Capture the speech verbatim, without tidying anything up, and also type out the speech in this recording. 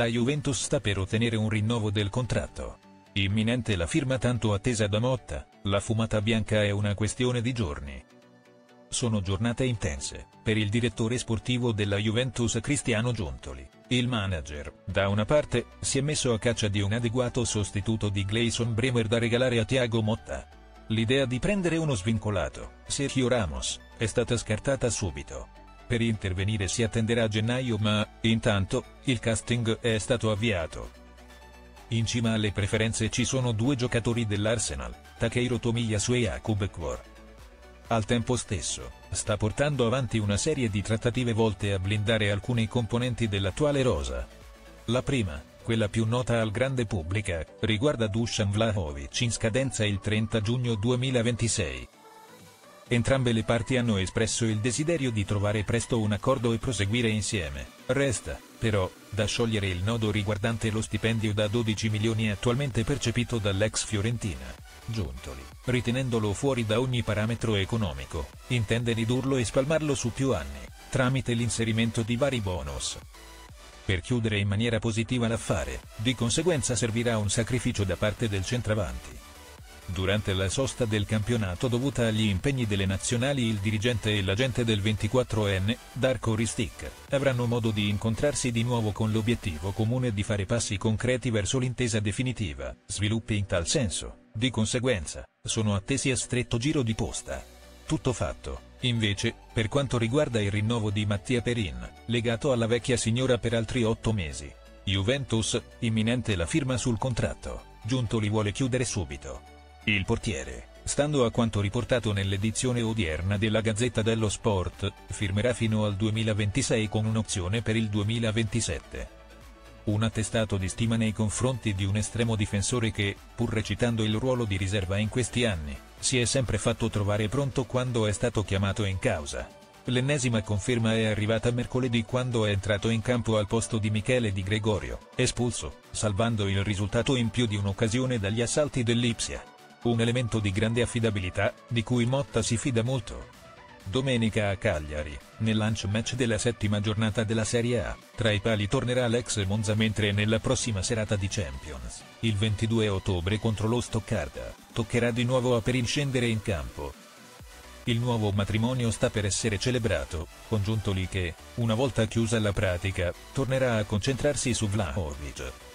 la Juventus sta per ottenere un rinnovo del contratto. Imminente la firma tanto attesa da Motta, la fumata bianca è una questione di giorni. Sono giornate intense, per il direttore sportivo della Juventus Cristiano Giuntoli. Il manager, da una parte, si è messo a caccia di un adeguato sostituto di Gleison Bremer da regalare a Thiago Motta. L'idea di prendere uno svincolato, Sergio Ramos, è stata scartata subito. Per intervenire si attenderà a gennaio ma, intanto, il casting è stato avviato. In cima alle preferenze ci sono due giocatori dell'Arsenal, Takehiro Tomiyasu e Jakub Kvor. Al tempo stesso, sta portando avanti una serie di trattative volte a blindare alcuni componenti dell'attuale rosa. La prima, quella più nota al grande pubblico, riguarda Dusan Vlahovic in scadenza il trenta giugno duemilaventisei. Entrambe le parti hanno espresso il desiderio di trovare presto un accordo e proseguire insieme. Resta, però, da sciogliere il nodo riguardante lo stipendio da dodici milioni attualmente percepito dall'ex Fiorentina. Giuntoli, ritenendolo fuori da ogni parametro economico, intende ridurlo e spalmarlo su più anni, tramite l'inserimento di vari bonus. Per chiudere in maniera positiva l'affare, di conseguenza servirà un sacrificio da parte del centravanti. Durante la sosta del campionato dovuta agli impegni delle nazionali il dirigente e l'agente del ventiquattrenne, Darko Ristic, avranno modo di incontrarsi di nuovo con l'obiettivo comune di fare passi concreti verso l'intesa definitiva, sviluppi in tal senso. Di conseguenza, sono attesi a stretto giro di posta. Tutto fatto, invece, per quanto riguarda il rinnovo di Mattia Perin, legato alla vecchia signora per altri otto mesi. Juventus, imminente la firma sul contratto, Giuntoli vuole chiudere subito. Il portiere, stando a quanto riportato nell'edizione odierna della Gazzetta dello Sport, firmerà fino al duemilaventisei con un'opzione per il duemilaventisette. Un attestato di stima nei confronti di un estremo difensore che, pur recitando il ruolo di riserva in questi anni, si è sempre fatto trovare pronto quando è stato chiamato in causa. L'ennesima conferma è arrivata mercoledì quando è entrato in campo al posto di Michele Di Gregorio, espulso, salvando il risultato in più di un'occasione dagli assalti dell'Ipsia. Un elemento di grande affidabilità, di cui Motta si fida molto. Domenica a Cagliari, nel lunch match della settima giornata della Serie A, tra i pali tornerà l'ex Monza mentre nella prossima serata di Champions, il ventidue ottobre contro lo Stoccarda, toccherà di nuovo a Perin scendere in campo. Il nuovo matrimonio sta per essere celebrato, con Giuntoli che, una volta chiusa la pratica, tornerà a concentrarsi su Vlahovic.